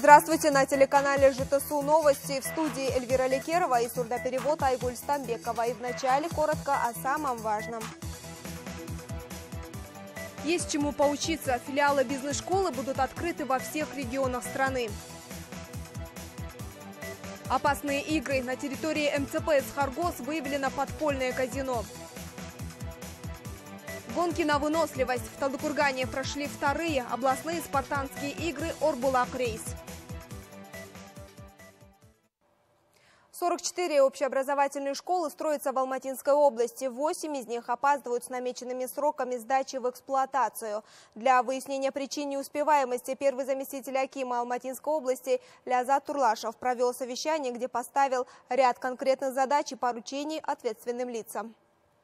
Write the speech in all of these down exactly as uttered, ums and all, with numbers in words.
Здравствуйте, на телеканале ЖТСУ новости, в студии Эльвира Лекерова и сурдоперевод Айгуль Стамбекова. И вначале коротко о самом важном. Есть чему поучиться. Филиалы бизнес-школы будут открыты во всех регионах страны. Опасные игры. На территории эм цэ пэ Эсхаргос выявлено подпольное казино. Гонки на выносливость. В Талдыкургане прошли вторые областные спартанские игры «Орбулак Рейс». сорок четыре общеобразовательные школы строятся в Алматинской области. восемь из них опаздывают с намеченными сроками сдачи в эксплуатацию. Для выяснения причин неуспеваемости первый заместитель акима Алматинской области Лязат Турлашев провел совещание, где поставил ряд конкретных задач и поручений ответственным лицам.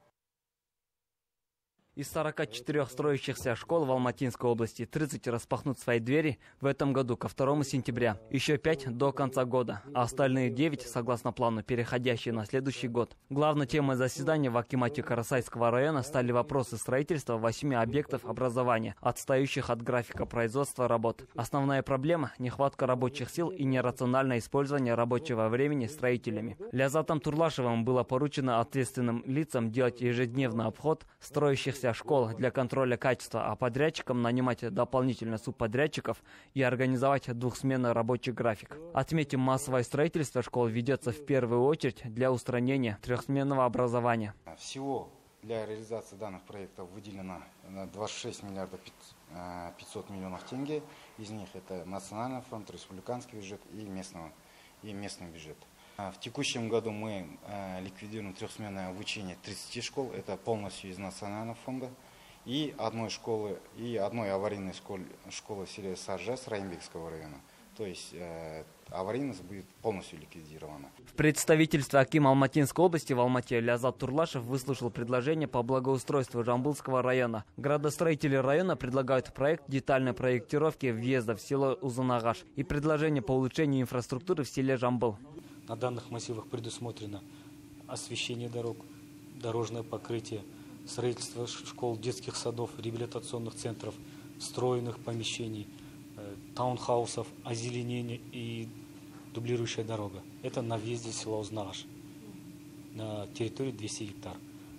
Из сорока четырёх строящихся школ в Алматинской области тридцать распахнут свои двери в этом году ко второму сентября, еще пять до конца года, а остальные девять, согласно плану, переходящие на следующий год. Главной темой заседания в акимате Карасайского района стали вопросы строительства восьми объектов образования, отстающих от графика производства работ. Основная проблема – нехватка рабочих сил и нерациональное использование рабочего времени строителями. Лязатом Турлашевым было поручено ответственным лицам делать ежедневный обход строящихся школ для контроля качества, а подрядчикам нанимать дополнительно субподрядчиков и организовать двухсменный рабочий график. Отметим, массовое строительство школ ведется в первую очередь для устранения трехсменного образования. Всего для реализации данных проектов выделено двадцать шесть миллиардов пятьсот миллионов тенге. Из них это национальный фонд, республиканский бюджет и, местного, и местный бюджет. В текущем году мы э, ликвидируем трехсменное обучение тридцати школ, это полностью из национального фонда, и одной школы, и одной аварийной школы, школы в селе Саржас Раимбекского района. То есть э, аварийность будет полностью ликвидирована. В представительстве акима Алматинской области в Алмате Лязат Турлашев выслушал предложение по благоустройству Жамбылского района. Градостроители района предлагают проект детальной проектировки въезда в село Узунагаш и предложение по улучшению инфраструктуры в селе Жамбыл. На данных массивах предусмотрено освещение дорог, дорожное покрытие, строительство школ, детских садов, реабилитационных центров, встроенных помещений, таунхаусов, озеленение и дублирующая дорога. Это на въезде села Узнагаш, на территории двести гектар.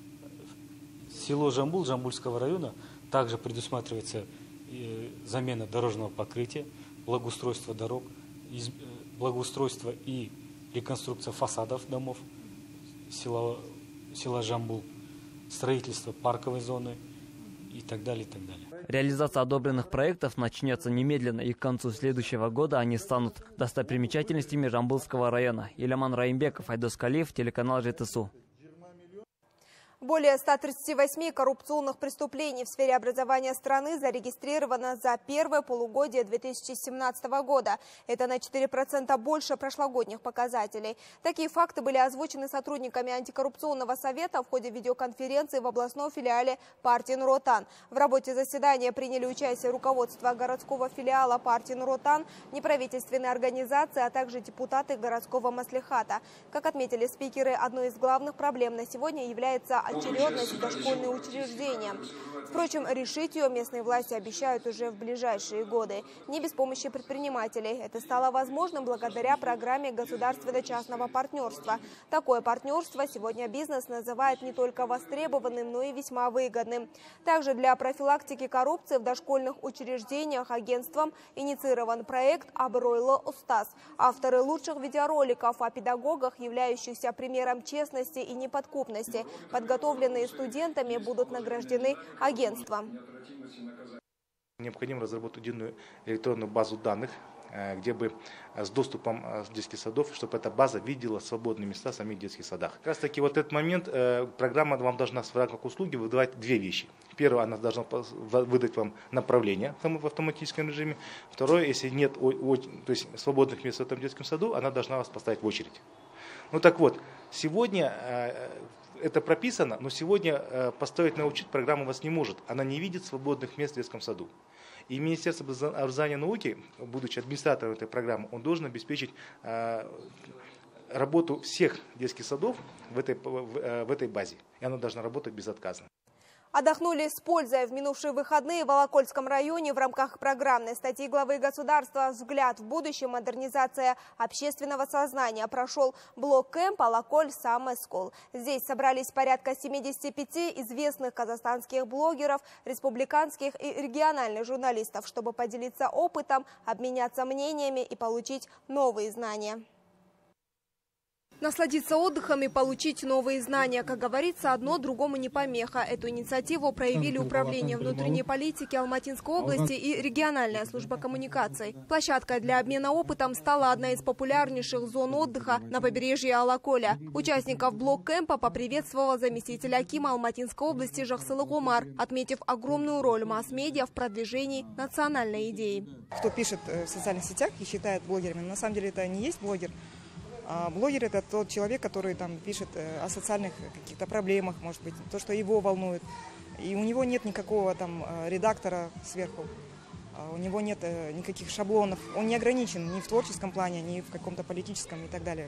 Село Жамбыл Жамбульского района также предусматривается замена дорожного покрытия, благоустройство дорог, благоустройство и реконструкция фасадов домов села, села Жамбул, строительство парковой зоны и так далее, и так далее. Реализация одобренных проектов начнется немедленно, и к концу следующего года они станут достопримечательностями Жамбылского района. Иляман Раимбеков, Айдос Калиев, телеканал ЖТСУ. Более ста тридцати восьми коррупционных преступлений в сфере образования страны зарегистрировано за первое полугодие две тысячи семнадцатого года. Это на четыре процента больше прошлогодних показателей. Такие факты были озвучены сотрудниками антикоррупционного совета в ходе видеоконференции в областном филиале партии Нур-Отан. В работе заседания приняли участие руководство городского филиала партии Нур-Отан, неправительственные организации, а также депутаты городского маслихата. Как отметили спикеры, одной из главных проблем на сегодня является очередность в дошкольные учреждения. Впрочем, решить ее местные власти обещают уже в ближайшие годы. Не без помощи предпринимателей. Это стало возможным благодаря программе государственно-частного партнерства. Такое партнерство сегодня бизнес называет не только востребованным, но и весьма выгодным. Также для профилактики коррупции в дошкольных учреждениях агентством инициирован проект «Абройло Устаз». Авторы лучших видеороликов о педагогах, являющихся примером честности и неподкупности, подготовленные студентами, будут награждены агентством. Необходимо разработать единую электронную базу данных, где бы с доступом детских садов, чтобы эта база видела свободные места в самих детских садах. Как раз таки вот этот момент программа вам должна в рамках услуги выдавать две вещи. Первое, она должна выдать вам направление в автоматическом режиме. Второе, если нет то есть свободных мест в этом детском саду, она должна вас поставить в очередь. Ну так вот, сегодня это прописано, но сегодня поставить на учет программа вас не может. Она не видит свободных мест в детском саду. И Министерство образования и науки, будучи администратором этой программы, он должен обеспечить работу всех детских садов в этой, в этой базе. И она должна работать безотказно. Отдохнули с пользой в минувшие выходные в Алакольском районе в рамках программной статьи главы государства «Взгляд в будущее. Модернизация общественного сознания» прошел блок-кэмп «Алаколь Summer School». Здесь собрались порядка семидесяти пяти известных казахстанских блогеров, республиканских и региональных журналистов, чтобы поделиться опытом, обменяться мнениями и получить новые знания. Насладиться отдыхом и получить новые знания. Как говорится, одно другому не помеха. Эту инициативу проявили Управление внутренней политики Алматинской области и региональная служба коммуникаций. Площадкой для обмена опытом стала одна из популярнейших зон отдыха на побережье Алаколя. Участников блок-кэмпа поприветствовал заместитель акима Алматинской области Жаксылык Омар, отметив огромную роль масс-медиа в продвижении национальной идеи. Кто пишет в социальных сетях и считает блогерами, на самом деле это не есть блогер. А блогер – это тот человек, который там пишет о социальных каких-то проблемах, может быть, то, что его волнует. И у него нет никакого там редактора сверху, у него нет никаких шаблонов. Он не ограничен ни в творческом плане, ни в каком-то политическом и так далее.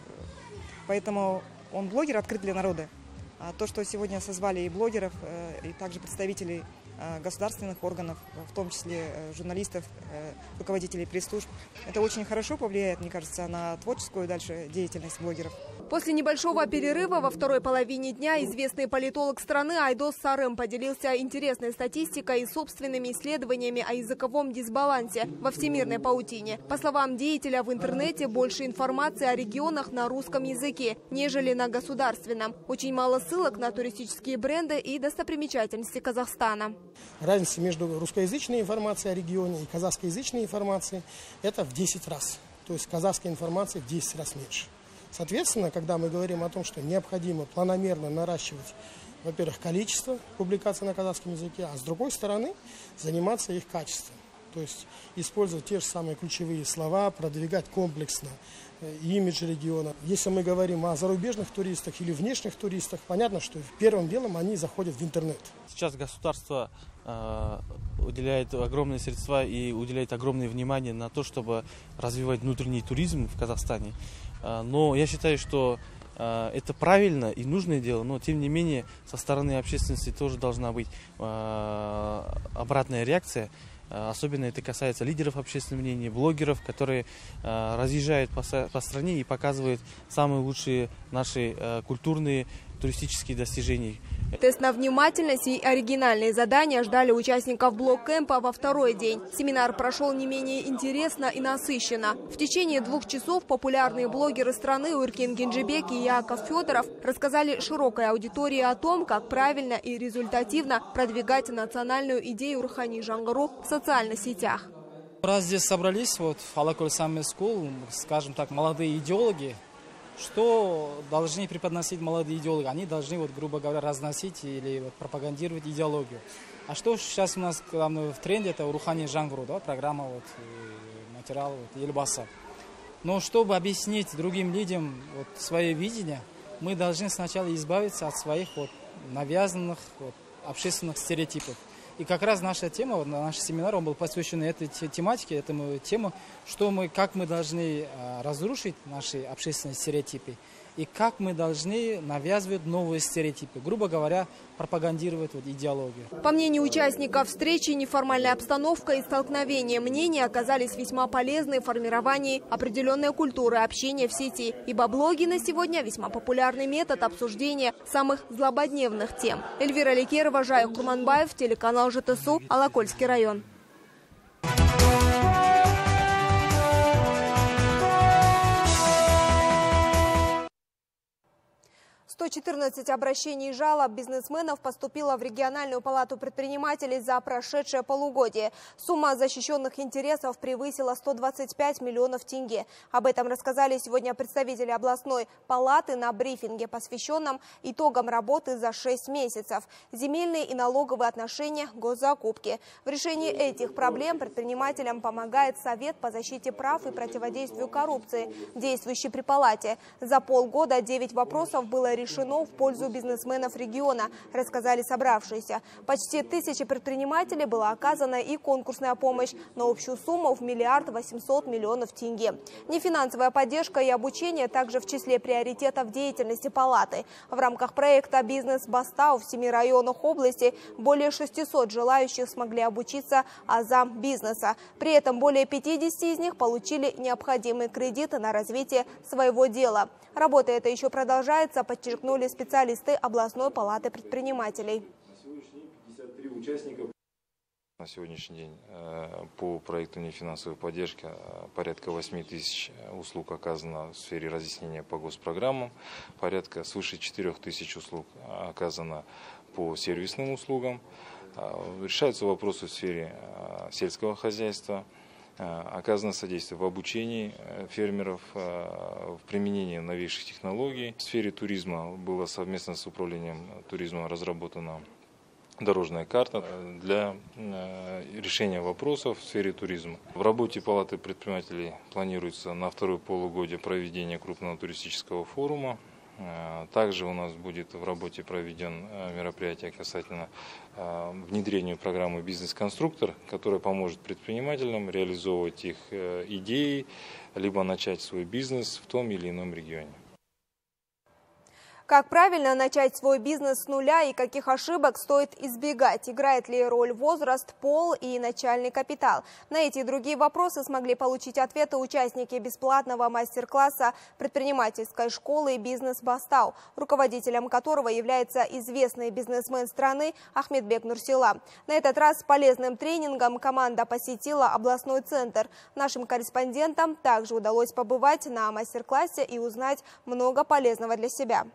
Поэтому он блогер, открыт для народа. А то, что сегодня созвали и блогеров, и также представителей государственных органов, в том числе журналистов, руководителей пресс-служб. Это очень хорошо повлияет, мне кажется, на творческую дальше деятельность блогеров. После небольшого перерыва во второй половине дня известный политолог страны Айдос Сарым поделился интересной статистикой и собственными исследованиями о языковом дисбалансе во всемирной паутине. По словам деятеля, в интернете больше информации о регионах на русском языке, нежели на государственном. Очень мало ссылок на туристические бренды и достопримечательности Казахстана. Разница между русскоязычной информацией о регионе и казахскоязычной информацией – это в десять раз. То есть казахской информации в десять раз меньше. Соответственно, когда мы говорим о том, что необходимо планомерно наращивать, во-первых, количество публикаций на казахском языке, а с другой стороны заниматься их качеством. То есть использовать те же самые ключевые слова, продвигать комплексно имидж региона. Если мы говорим о зарубежных туристах или внешних туристах, понятно, что первым делом они заходят в интернет. Сейчас государство э, уделяет огромные средства и уделяет огромное внимание на то, чтобы развивать внутренний туризм в Казахстане. Э, но я считаю, что э, это правильно и нужное дело, но тем не менее со стороны общественности тоже должна быть э, обратная реакция. Особенно это касается лидеров общественного мнения, блогеров, которые э, разъезжают по, по стране и показывают самые лучшие наши э, культурные, туристические достижения. Тест на внимательность и оригинальные задания ждали участников блок-кэмпа во второй день. Семинар прошел не менее интересно и насыщенно. В течение двух часов популярные блогеры страны Уркин Генджибек и Яков Федоров рассказали широкой аудитории о том, как правильно и результативно продвигать национальную идею Рухани Жаңғыру в социальных сетях. Раз здесь собрались, вот в Алаколь Summer School, скажем так, молодые идеологи, что должны преподносить молодые идеологи? Они должны, вот, грубо говоря, разносить или вот, пропагандировать идеологию. А что сейчас у нас главное, в тренде, это Рухани Жаңғыру, да, программа, вот, материал вот, Елбасы. Но чтобы объяснить другим людям вот, свое видение, мы должны сначала избавиться от своих вот, навязанных вот, общественных стереотипов. И как раз наша тема, вот, наш семинар, он был посвящен этой тематике, этому тему, что мы, как мы должны а, разрушить наши общественные стереотипы и как мы должны навязывать новые стереотипы, грубо говоря, пропагандировать вот, идеологию. По мнению участников встречи, неформальная обстановка и столкновения мнений оказались весьма полезны в формировании определенной культуры общения в сети, ибо блоги на сегодня весьма популярный метод обсуждения самых злободневных тем. Эльвира Лекерова, Жайық Курманбаев, телеканал ЖТСУ, Алакольский район. сто четырнадцать обращений и жалоб бизнесменов поступило в региональную палату предпринимателей за прошедшее полугодие. Сумма защищенных интересов превысила сто двадцать пять миллионов тенге. Об этом рассказали сегодня представители областной палаты на брифинге, посвященном итогам работы за шесть месяцев. Земельные и налоговые отношения, госзакупки. В решении этих проблем предпринимателям помогает Совет по защите прав и противодействию коррупции, действующий при палате. За полгода девять вопросов было решено решено в пользу бизнесменов региона, рассказали собравшиеся. Почти тысячи предпринимателей была оказана и конкурсная помощь на общую сумму в миллиард восемьсот миллионов тенге. Нефинансовая поддержка и обучение также в числе приоритетов деятельности палаты. В рамках проекта «Бизнес Бастау» в семи районах области более шестисот желающих смогли обучиться азам бизнеса. При этом более пятидесяти из них получили необходимые кредиты на развитие своего дела. Работа эта еще продолжается, подчеркнули специалисты областной палаты предпринимателей. На сегодняшний день по проекту нефинансовой поддержки порядка восьми тысяч услуг оказано в сфере разъяснения по госпрограммам, порядка свыше четырёх тысяч услуг оказано по сервисным услугам. Решаются вопросы в сфере сельского хозяйства, оказано содействие в обучении фермеров, в применении новейших технологий. В сфере туризма было совместно с управлением туризма разработана дорожная карта для решения вопросов в сфере туризма. В работе Палаты предпринимателей планируется на второе полугодие проведение крупного туристического форума. Также у нас будет в работе проведен мероприятие касательно внедрения программы «Бизнес-конструктор», которая поможет предпринимателям реализовывать их идеи, либо начать свой бизнес в том или ином регионе. Как правильно начать свой бизнес с нуля и каких ошибок стоит избегать? Играет ли роль возраст, пол и начальный капитал? На эти и другие вопросы смогли получить ответы участники бесплатного мастер-класса предпринимательской школы «Бизнес Бастау», руководителем которого является известный бизнесмен страны Ахмедбек Нурсила. На этот раз с полезным тренингом команда посетила областной центр. Нашим корреспондентам также удалось побывать на мастер-классе и узнать много полезного для себя.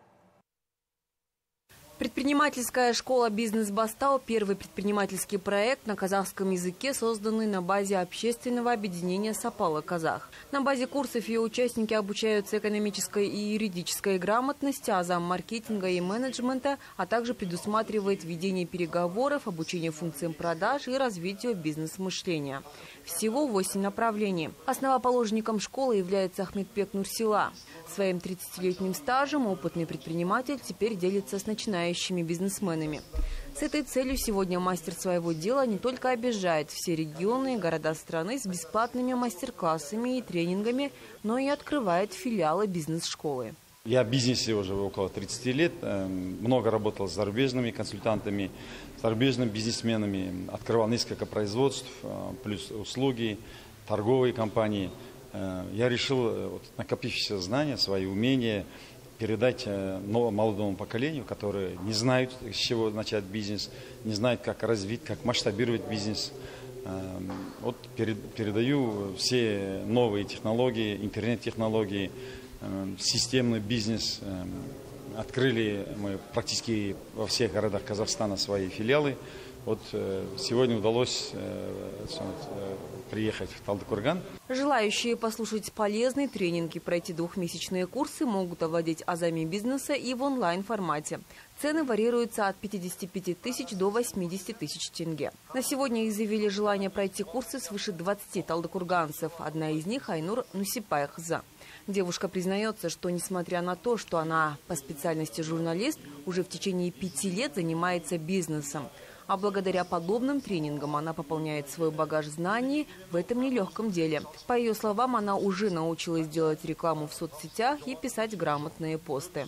Предпринимательская школа «Бизнес Бастау» – первый предпринимательский проект на казахском языке, созданный на базе общественного объединения «Сапала Казах». На базе курсов ее участники обучаются экономической и юридической грамотности, азам маркетинга и менеджмента, а также предусматривает ведение переговоров, обучение функциям продаж и развитию бизнес-мышления. Всего восемь направлений. Основоположником школы является Ахмедбек Нурсила. Своим тридцатилетним стажем опытный предприниматель теперь делится с начинающими бизнесменами. С этой целью сегодня мастер своего дела не только объезжает все регионы и города страны с бесплатными мастер-классами и тренингами, но и открывает филиалы бизнес-школы. Я в бизнесе уже около тридцати лет, много работал с зарубежными консультантами, с зарубежными бизнесменами, открывал несколько производств, плюс услуги, торговые компании. Я решил, вот, накопившиеся знания, свои умения передать новому молодому поколению, которые не знают, с чего начать бизнес, не знают, как развить, как масштабировать бизнес. Вот передаю все новые технологии, интернет-технологии, системный бизнес. Открыли мы практически во всех городах Казахстана свои филиалы. Вот сегодня удалось приехать в Талдыкурган. Желающие послушать полезные тренинги, пройти двухмесячные курсы могут овладеть азами бизнеса и в онлайн-формате. Цены варьируются от пятидесяти пяти тысяч до восьмидесяти тысяч тенге. На сегодня изъявили желание пройти курсы свыше двадцати талдыкурганцев. Одна из них – Айнур Нусипайхза. Девушка признается, что несмотря на то, что она по специальности журналист, уже в течение пяти лет занимается бизнесом. А благодаря подобным тренингам она пополняет свой багаж знаний в этом нелегком деле. По ее словам, она уже научилась делать рекламу в соцсетях и писать грамотные посты.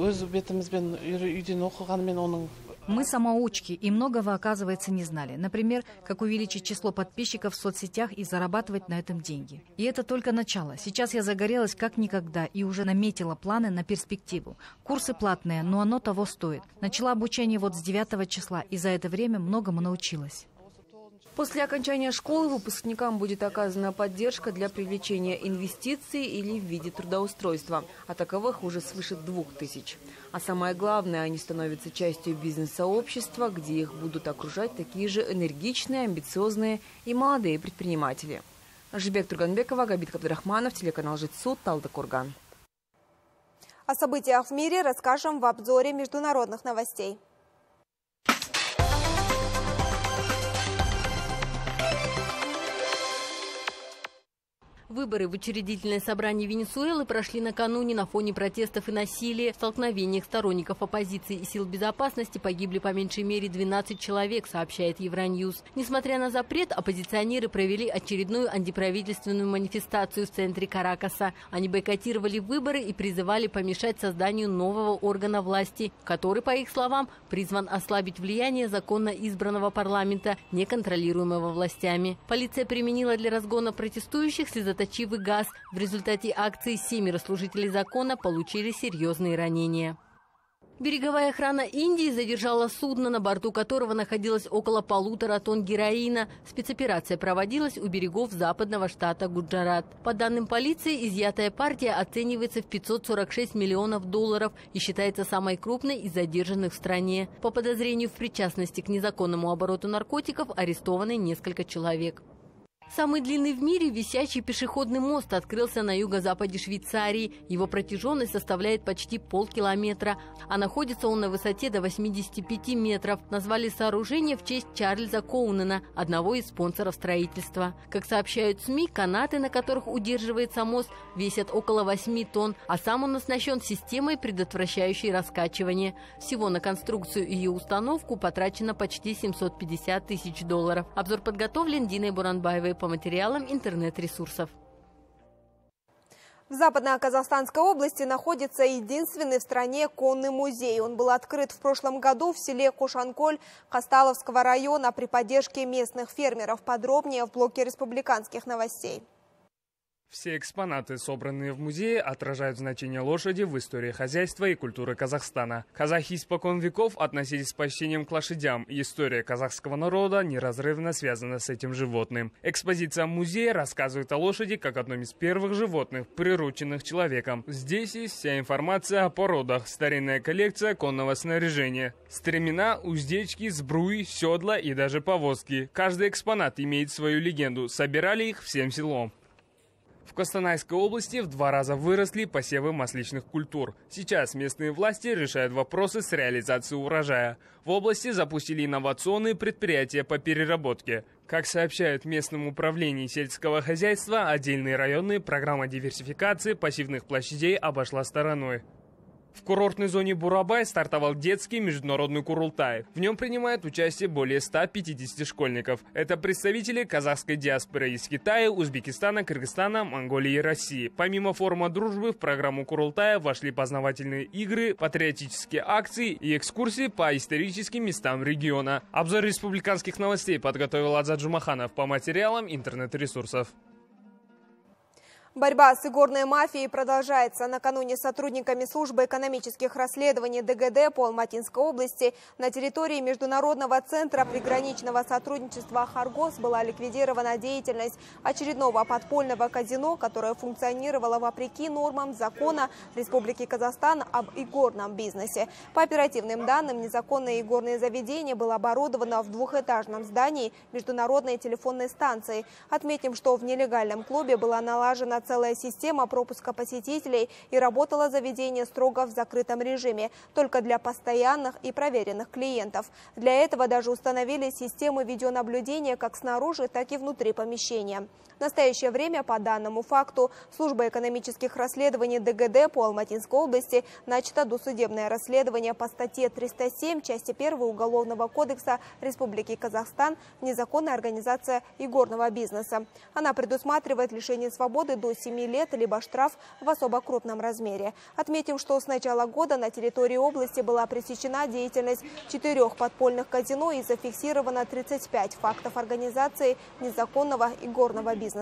Мы самоучки и многого, оказывается, не знали. Например, как увеличить число подписчиков в соцсетях и зарабатывать на этом деньги. И это только начало. Сейчас я загорелась как никогда и уже наметила планы на перспективу. Курсы платные, но оно того стоит. Начала обучение вот с девятого числа и за это время многому научилась. После окончания школы выпускникам будет оказана поддержка для привлечения инвестиций или в виде трудоустройства. А таковых уже свыше двух тысяч. А самое главное, они становятся частью бизнес-сообщества, где их будут окружать такие же энергичные, амбициозные и молодые предприниматели. Жибек Турганбекова, Габит Кабдрахманов, телеканал Житсу, Талдыкурган. О событиях в мире расскажем в обзоре международных новостей. Выборы в учредительное собрание Венесуэлы прошли накануне на фоне протестов и насилия. В столкновениях сторонников оппозиции и сил безопасности погибли по меньшей мере двенадцать человек, сообщает Евроньюз. Несмотря на запрет, оппозиционеры провели очередную антиправительственную манифестацию в центре Каракаса. Они бойкотировали выборы и призывали помешать созданию нового органа власти, который, по их словам, призван ослабить влияние законно избранного парламента, неконтролируемого властями. Полиция применила для разгона протестующих слезоточивый газ. В результате акции семеро служителей закона получили серьезные ранения. Береговая охрана Индии задержала судно, на борту которого находилось около полутора тонн героина. Спецоперация проводилась у берегов западного штата Гуджарат. По данным полиции, изъятая партия оценивается в пятьсот сорок шесть миллионов долларов и считается самой крупной из задержанных в стране. По подозрению в причастности к незаконному обороту наркотиков арестованы несколько человек. Самый длинный в мире висячий пешеходный мост открылся на юго-западе Швейцарии. Его протяженность составляет почти полкилометра, а находится он на высоте до восьмидесяти пяти метров. Назвали сооружение в честь Чарльза Коунена, одного из спонсоров строительства. Как сообщают СМИ, канаты, на которых удерживается мост, весят около восьми тонн, а сам он оснащен системой, предотвращающей раскачивание. Всего на конструкцию и ее установку потрачено почти семьсот пятьдесят тысяч долларов. Обзор подготовлен Диной Буранбаевой по материалам интернет-ресурсов. В Западно-Казахстанской области находится единственный в стране конный музей. Он был открыт в прошлом году в селе Кушанколь Хасталовского района при поддержке местных фермеров. Подробнее в блоке республиканских новостей. Все экспонаты, собранные в музее, отражают значение лошади в истории хозяйства и культуры Казахстана. Казахи испокон веков относились с почтением к лошадям, и история казахского народа неразрывно связана с этим животным. Экспозиция музея рассказывает о лошади как одном из первых животных, прирученных человеком. Здесь есть вся информация о породах, старинная коллекция конного снаряжения, стремена, уздечки, сбруи, седла и даже повозки. Каждый экспонат имеет свою легенду, собирали их всем селом. В Костанайской области в два раза выросли посевы масличных культур. Сейчас местные власти решают вопросы с реализацией урожая. В области запустили инновационные предприятия по переработке. Как сообщают в местном управлении сельского хозяйства, отдельные районы программа диверсификации пассивных площадей обошла стороной. В курортной зоне Бурабай стартовал детский международный Курултай. В нем принимают участие более ста пятидесяти школьников. Это представители казахской диаспоры из Китая, Узбекистана, Кыргызстана, Монголии и России. Помимо форума дружбы в программу Курултая вошли познавательные игры, патриотические акции и экскурсии по историческим местам региона. Обзор республиканских новостей подготовил Азат Джумаханов по материалам интернет-ресурсов. Борьба с игорной мафией продолжается. Накануне сотрудниками службы экономических расследований ДГД по Алматинской области на территории Международного центра приграничного сотрудничества «Харгос» была ликвидирована деятельность очередного подпольного казино, которое функционировало вопреки нормам закона Республики Казахстан об игорном бизнесе. По оперативным данным, незаконное игорное заведение было оборудовано в двухэтажном здании Международной телефонной станции. Отметим, что в нелегальном клубе была налажена целая система пропуска посетителей и работало заведение строго в закрытом режиме, только для постоянных и проверенных клиентов. Для этого даже установили системы видеонаблюдения как снаружи, так и внутри помещения. В настоящее время по данному факту служба экономических расследований ДГД по Алматинской области начато досудебное расследование по статье триста семь части первой Уголовного кодекса Республики Казахстан «Незаконная организация игорного бизнеса». Она предусматривает лишение свободы до семи лет, либо штраф в особо крупном размере. Отметим, что с начала года на территории области была пресечена деятельность четырех подпольных казино и зафиксировано тридцать пять фактов организации незаконного игорного бизнеса.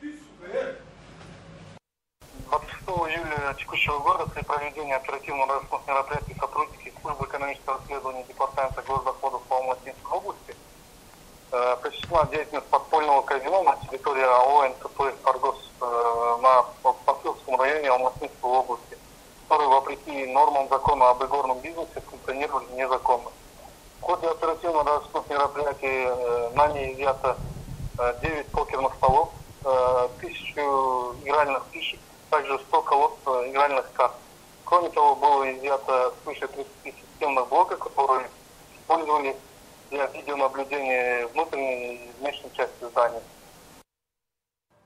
двадцать шестого июля текущего года при проведении оперативно-розыскных мероприятий сотрудники службы экономического расследования Департамента госдоходов по Алматинской области э, пресечена деятельность подпольного казино на территории АО НТП «Харгос» э, на Пасылском районе Алматинской области, которые вопреки нормам закона об игорном бизнесе функционировали незаконно. В ходе оперативно-розыскных мероприятий э, нами изъято э, девять покерных столов, тысячу игральных фишек, также сто колод игральных карт. Кроме того, было изъято свыше тридцати системных блоков, которые использовали для видеонаблюдения внутренней и внешней части здания.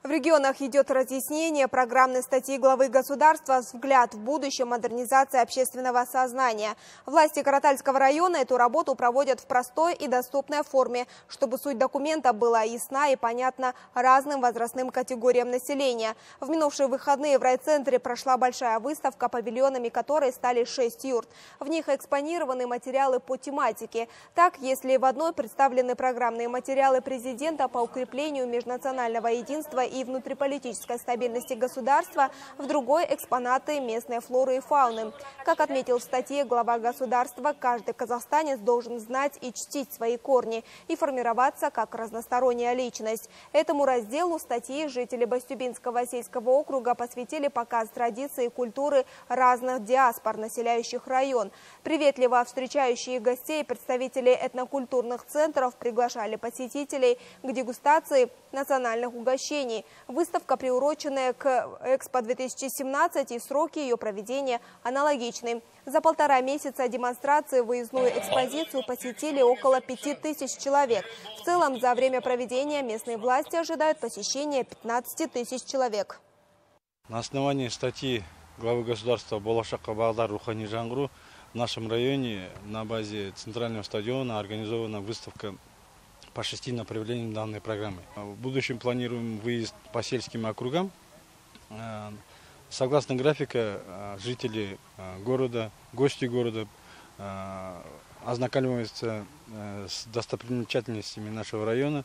В регионах идет разъяснение программной статьи главы государства «Взгляд в будущее. Модернизация общественного сознания». Власти Каратальского района эту работу проводят в простой и доступной форме, чтобы суть документа была ясна и понятна разным возрастным категориям населения. В минувшие выходные в райцентре прошла большая выставка, павильонами которой стали шесть юрт. В них экспонированы материалы по тематике. Так, если в одной представлены программные материалы президента по укреплению межнационального единства и внутриполитической стабильности государства, в другой экспонаты местной флоры и фауны. Как отметил в статье глава государства, каждый казахстанец должен знать и чтить свои корни и формироваться как разносторонняя личность. Этому разделу статьи жители Бастюбинского сельского округа посвятили показ традиций и культуры разных диаспор, населяющих район. Приветливо встречающие гостей представители этнокультурных центров приглашали посетителей к дегустации национальных угощений. Выставка, приуроченная к Экспо две тысячи семнадцать, и сроки ее проведения аналогичны. За полтора месяца демонстрации выездную экспозицию посетили около пяти тысяч человек. В целом, за время проведения местные власти ожидают посещения пятнадцати тысяч человек. На основании статьи главы государства «Болашаққа бағдар рухани жаңғыру» в нашем районе на базе центрального стадиона организована выставка по шести направлениям данной программы. В будущем планируем выезд по сельским округам. Согласно графика, жители города, гости города ознакомливаются с достопримечательностями нашего района.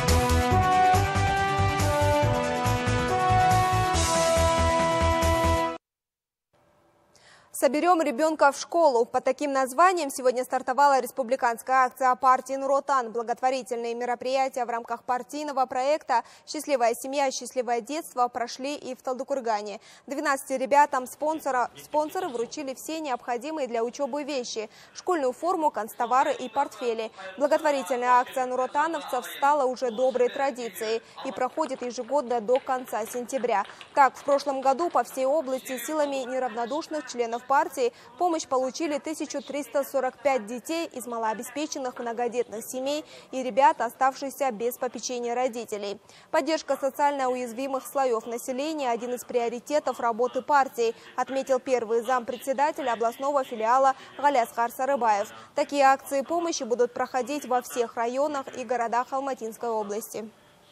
«Соберем ребенка в школу». Под таким названием сегодня стартовала республиканская акция партии «Нур Отан». Благотворительные мероприятия в рамках партийного проекта «Счастливая семья, счастливое детство» прошли и в Талдыкургане. двенадцати ребятам спонсора, спонсоры вручили все необходимые для учебы вещи – школьную форму, канцтовары и портфели. Благотворительная акция нуротановцев стала уже доброй традицией и проходит ежегодно до конца сентября. Так, в прошлом году по всей области силами неравнодушных членов партии помощь получили тысячу триста сорок пять детей из малообеспеченных многодетных семей и ребят, оставшихся без попечения родителей. Поддержка социально уязвимых слоев населения – один из приоритетов работы партии, отметил первый зампредседателя областного филиала Галясхар Сарыбаев. Такие акции помощи будут проходить во всех районах и городах Алматинской области.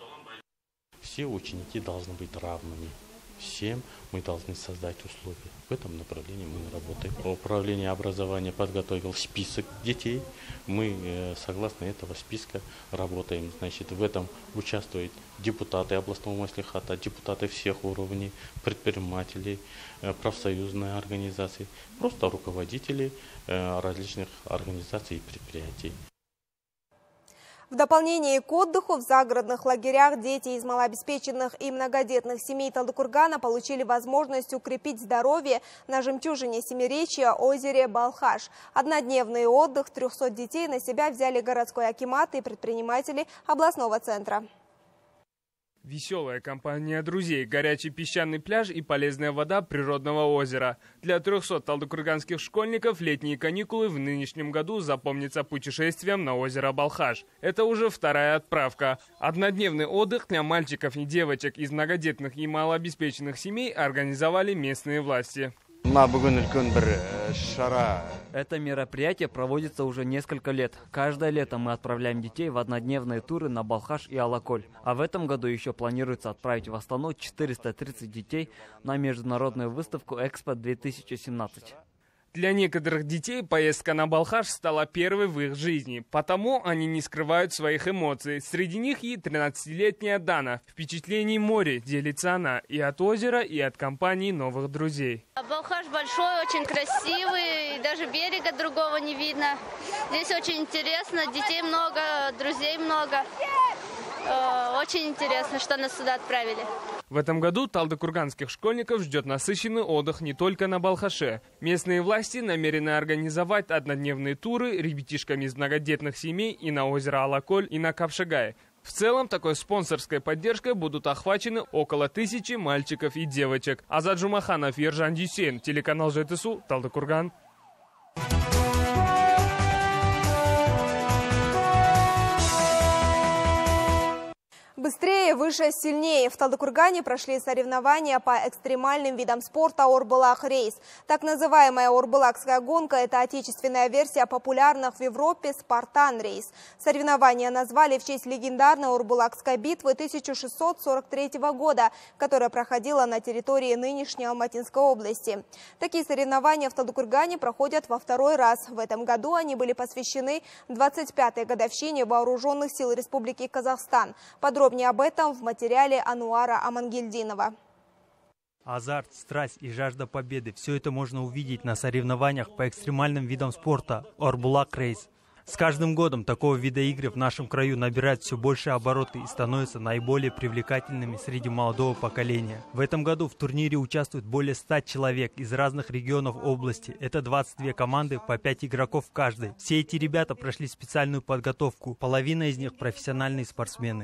Все ученики должны быть равными. Всем мы должны создать условия. В этом направлении мы работаем. Управление образования подготовил список детей. Мы, согласно этого списка, работаем. Значит, в этом участвуют депутаты областного маслихата, депутаты всех уровней, предприниматели, профсоюзные организации, просто руководители различных организаций и предприятий. В дополнение к отдыху в загородных лагерях дети из малообеспеченных и многодетных семей Талдыкургана получили возможность укрепить здоровье на жемчужине Семиречья озере Балхаш. Однодневный отдых трехсот детей на себя взяли городской акимат и предприниматели областного центра. Веселая компания друзей, горячий песчаный пляж и полезная вода природного озера. Для трехсот талдыкурганских школьников летние каникулы в нынешнем году запомнятся путешествием на озеро Балхаш. Это уже вторая отправка. Однодневный отдых для мальчиков и девочек из многодетных и малообеспеченных семей организовали местные власти. Это мероприятие проводится уже несколько лет. Каждое лето мы отправляем детей в однодневные туры на Балхаш и Алаколь. А в этом году еще планируется отправить в Астану четыреста тридцать детей на международную выставку Экспо две тысячи семнадцать. Для некоторых детей поездка на Балхаш стала первой в их жизни, потому они не скрывают своих эмоций. Среди них и тринадцатилетняя Дана. Впечатлений море делится она и от озера, и от компании новых друзей. Балхаш большой, очень красивый, и даже берега другого не видно. Здесь очень интересно, детей много, друзей много. Очень интересно, что нас сюда отправили. В этом году талдыкурганских школьников ждет насыщенный отдых не только на Балхаше. Местные власти намерены организовать однодневные туры ребятишкам из многодетных семей и на озеро Алаколь, и на Капшагай. В целом, такой спонсорской поддержкой будут охвачены около тысячи мальчиков и девочек. Азат Жумаханов, Ержан Дюсен, телеканал ЖТСУ, Талдыкурган. В Быстрее, выше, сильнее. В Талдыкургане прошли соревнования по экстремальным видам спорта «Орбулак Рейс». Так называемая Орбулакская гонка – это отечественная версия популярных в Европе «Спартан Рейс». Соревнования назвали в честь легендарной Орбулакской битвы тысяча шестьсот сорок третьего года, которая проходила на территории нынешней Алматинской области. Такие соревнования в Талдыкургане проходят во второй раз. В этом году они были посвящены двадцать пятой годовщине Вооруженных сил Республики Казахстан. Подробнее об этом в материале Ануара Амангельдинова. Азарт, страсть и жажда победы – все это можно увидеть на соревнованиях по экстремальным видам спорта «Орбулак Рейс». С каждым годом такого вида игры в нашем краю набирают все больше обороты и становятся наиболее привлекательными среди молодого поколения. В этом году в турнире участвует более ста человек из разных регионов области. Это двадцать две команды, по пять игроков в каждой. Все эти ребята прошли специальную подготовку. Половина из них профессиональные спортсмены.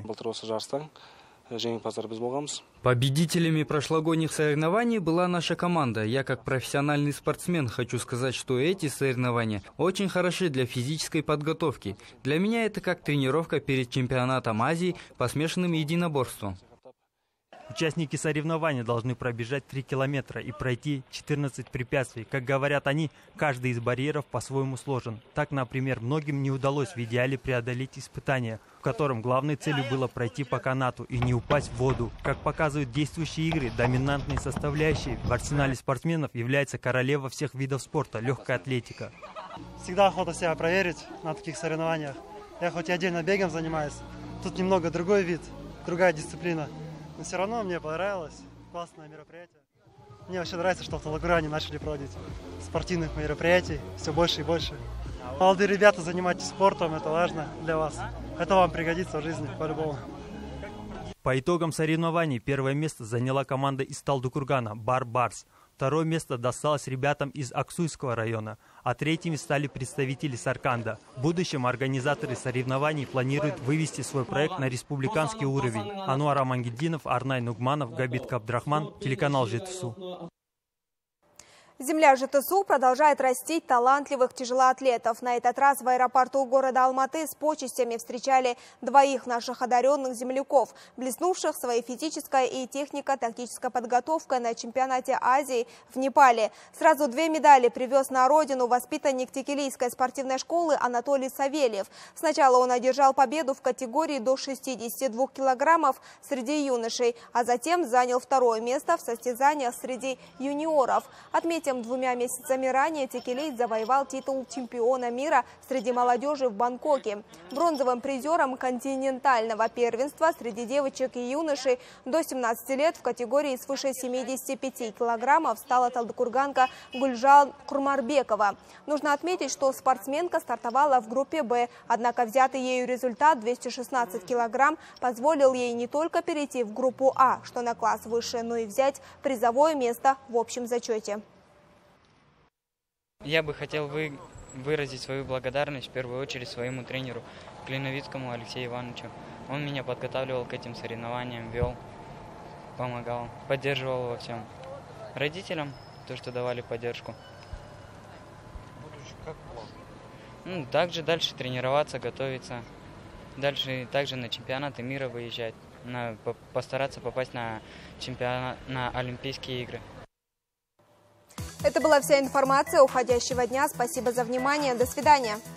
Победителями прошлогодних соревнований была наша команда. Я как профессиональный спортсмен хочу сказать, что эти соревнования очень хороши для физической подготовки. Для меня это как тренировка перед чемпионатом Азии по смешанным единоборствам. Участники соревнований должны пробежать три километра и пройти четырнадцать препятствий. Как говорят они, каждый из барьеров по-своему сложен. Так, например, многим не удалось в идеале преодолеть испытание, в котором главной целью было пройти по канату и не упасть в воду. Как показывают действующие игры, доминантной составляющей в арсенале спортсменов является королева всех видов спорта – легкая атлетика. Всегда охота себя проверить на таких соревнованиях. Я хоть и отдельно бегом занимаюсь, тут немного другой вид, другая дисциплина. Но все равно мне понравилось. Классное мероприятие. Мне вообще нравится, что в Талдыкургане начали проводить спортивных мероприятий все больше и больше. Молодые ребята, занимайтесь спортом, это важно для вас. Это вам пригодится в жизни по-любому. По итогам соревнований первое место заняла команда из Талдыкургана «Бар Барс». Второе место досталось ребятам из Аксуйского района, а третьими стали представители Сарканда. В будущем организаторы соревнований планируют вывести свой проект на республиканский уровень. Ануар Амангельдинов, Арнай Нугманов, Габит Кабдрахман, телеканал ЖТСУ. Земля ЖТСУ продолжает растить талантливых тяжелоатлетов. На этот раз в аэропорту города Алматы с почестями встречали двоих наших одаренных земляков, блеснувших своей физической и технико-тактической подготовкой на чемпионате Азии в Непале. Сразу две медали привез на родину воспитанник Текелийской спортивной школы Анатолий Савельев. Сначала он одержал победу в категории до шестидесяти двух килограммов среди юношей, а затем занял второе место в состязаниях среди юниоров. Отметим, двумя месяцами ранее текелиец завоевал титул чемпиона мира среди молодежи в Бангкоке. Бронзовым призером континентального первенства среди девочек и юношей до семнадцати лет в категории свыше семидесяти пяти килограммов стала талдыкурганка Гульжан Курмарбекова. Нужно отметить, что спортсменка стартовала в группе «Б», однако взятый ею результат двести шестнадцать килограмм позволил ей не только перейти в группу А, что на класс выше, но и взять призовое место в общем зачете. Я бы хотел вы, выразить свою благодарность в первую очередь своему тренеру Клиновицкому Алексею Ивановичу. Он меня подготавливал к этим соревнованиям, вел, помогал, поддерживал во всем. Родителям то, что давали поддержку. Ну, также дальше тренироваться, готовиться. Дальше также на чемпионаты мира выезжать, на, постараться попасть на чемпионат, на Олимпийские игры. Это была вся информация уходящего дня. Спасибо за внимание. До свидания.